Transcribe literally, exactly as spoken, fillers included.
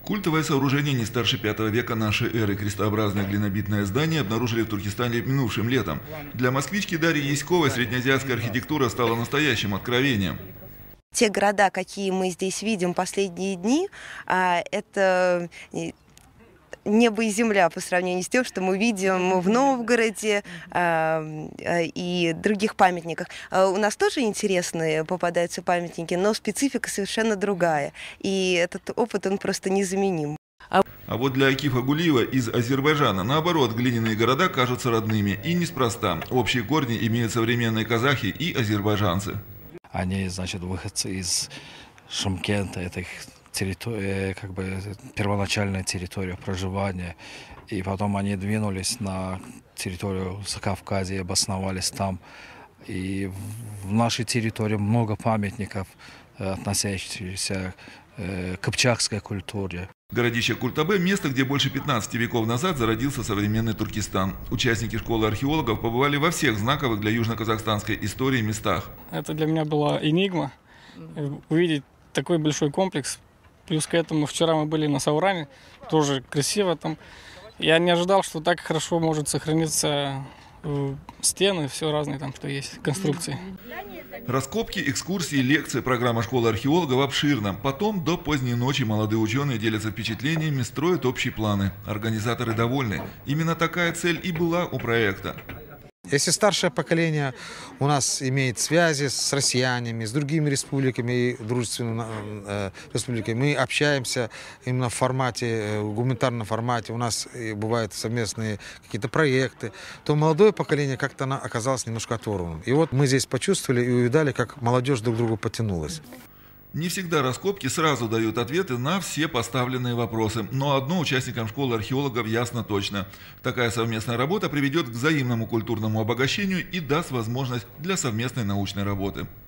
Культовое сооружение не старше пятого века нашей эры. Крестообразное глинобитное здание обнаружили в Туркестане минувшим летом. Для москвички Дарьи Яськовой среднеазиатская архитектура стала настоящим откровением. Те города, какие мы здесь видим последние дни, это небо и земля по сравнению с тем, что мы видим в Новгороде и других памятниках. У нас тоже интересные попадаются памятники, но специфика совершенно другая. И этот опыт, он просто незаменим. А вот для Акифа Гулиева из Азербайджана, наоборот, глиняные города кажутся родными. И неспроста. Общие корни имеют современные казахи и азербайджанцы. Они, значит, выходцы из Шымкента, это их территория, как бы первоначальная территория проживания. И потом они двинулись на территорию Закавказья, обосновались там. И в нашей территории много памятников, относящихся к кыпчакской культуре. Городище Культабе – место, где больше пятнадцати веков назад зародился современный Туркестан. Участники школы археологов побывали во всех знаковых для южно-казахстанской истории местах. Это для меня была энигма. Увидеть такой большой комплекс. Плюс к этому вчера мы были на Сауране, тоже красиво там. Я не ожидал, что так хорошо может сохраниться стены, все разные там, что есть, конструкции. Раскопки, экскурсии, лекции. Программа школы археологов обширна. Потом до поздней ночи молодые ученые делятся впечатлениями, строят общие планы. Организаторы довольны. Именно такая цель и была у проекта. Если старшее поколение у нас имеет связи с россиянами, с другими республиками и дружественными э, республиками, мы общаемся именно в формате, в гуманитарном формате, у нас бывают совместные какие-то проекты, то молодое поколение как-то оказалось немножко оторванным. И вот мы здесь почувствовали и увидали, как молодежь друг к другу потянулась. Не всегда раскопки сразу дают ответы на все поставленные вопросы. Но одно участникам школы археологов ясно точно. Такая совместная работа приведет к взаимному культурному обогащению и даст возможность для совместной научной работы.